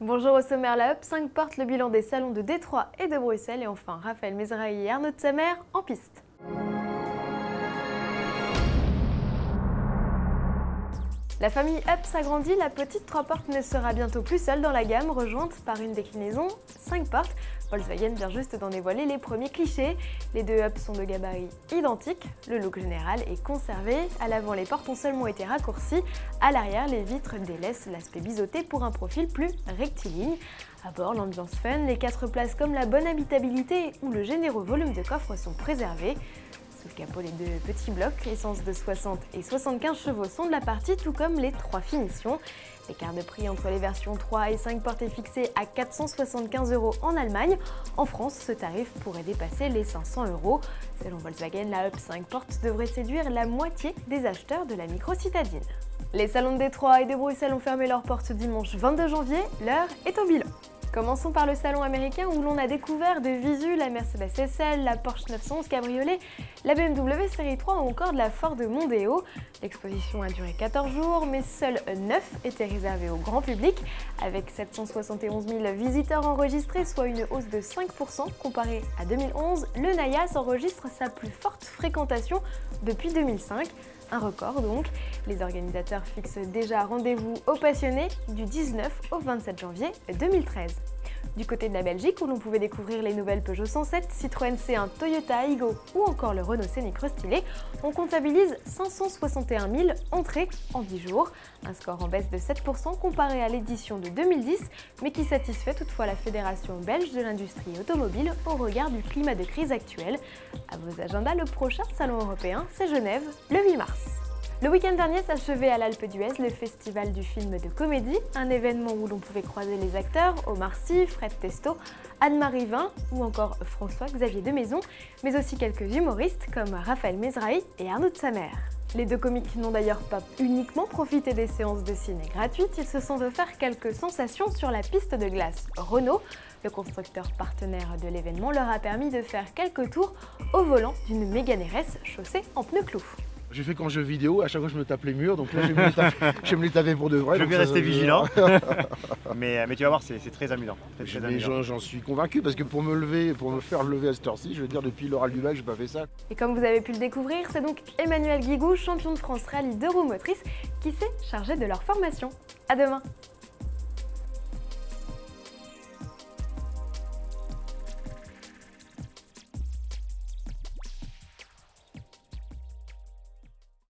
Bonjour au sommaire, la Up 5 porte le bilan des salons de Détroit et de Bruxelles et enfin Raphaël Mezrahi et Arnaud de Samer en piste. La famille Up s'agrandit, la petite 3 portes ne sera bientôt plus seule dans la gamme, rejointe par une déclinaison 5 portes. Volkswagen vient juste d'en dévoiler les premiers clichés. Les deux Up sont de gabarit identiques, le look général est conservé. À l'avant, les portes ont seulement été raccourcies. À l'arrière, les vitres délaissent l'aspect biseauté pour un profil plus rectiligne. À bord, l'ambiance fun, les 4 places comme la bonne habitabilité ou le généreux volume de coffre sont préservés. Sous le capot, les deux petits blocs, essence de 60 et 75 chevaux sont de la partie, tout comme les 3 finitions. L'écart de prix entre les versions 3 et 5 portes est fixé à 475 € en Allemagne. En France, ce tarif pourrait dépasser les 500 €. Selon Volkswagen, la Up 5 portes devrait séduire la moitié des acheteurs de la micro-citadine. Les salons de Détroit et de Bruxelles ont fermé leurs portes dimanche 22 janvier, l'heure est au bilan. Commençons par le salon américain où l'on a découvert de visu la Mercedes SL, la Porsche 911 Cabriolet, la BMW Série 3 ou encore de la Ford Mondeo. L'exposition a duré 14 jours, mais seuls 9 étaient réservés au grand public. Avec 771 000 visiteurs enregistrés, soit une hausse de 5% comparée à 2011, le Naias enregistre sa plus forte fréquentation depuis 2005. Un record donc. Les organisateurs fixent déjà rendez-vous aux passionnés du 19 au 27 janvier 2013. Du côté de la Belgique, où l'on pouvait découvrir les nouvelles Peugeot 107, Citroën C1, Toyota Aygo ou encore le Renault Scénic restylé, on comptabilise 561 000 entrées en 10 jours. Un score en baisse de 7% comparé à l'édition de 2010, mais qui satisfait toutefois la Fédération belge de l'industrie automobile au regard du climat de crise actuel. À vos agendas, le prochain salon européen, c'est Genève, le 8 mars. Le week-end dernier s'achevait à l'Alpe d'Huez le festival du film de comédie, un événement où l'on pouvait croiser les acteurs Omar Sy, Fred Testo, Anne-Marie Vin ou encore François-Xavier de Maison, mais aussi quelques humoristes comme Raphaël Mezrahi et Arnaud de Samer. Les deux comiques n'ont d'ailleurs pas uniquement profité des séances de ciné gratuites, ils se sont offerts quelques sensations sur la piste de glace Renault. Le constructeur partenaire de l'événement leur a permis de faire quelques tours au volant d'une Mégane RS chaussée en pneus clous. J'ai fait quand jeu vidéo, à chaque fois je me tape les murs, donc là je vais me les taper pour de vrai. Je vais rester vigilant, mais tu vas voir, c'est très amusant. J'en suis convaincu, parce que pour me faire lever à cette heure-ci, je veux dire depuis l'oral du bac, j'ai pas fait ça. Et comme vous avez pu le découvrir, c'est donc Emmanuel Guigou, champion de France rallye de roues motrices, qui s'est chargé de leur formation. À demain!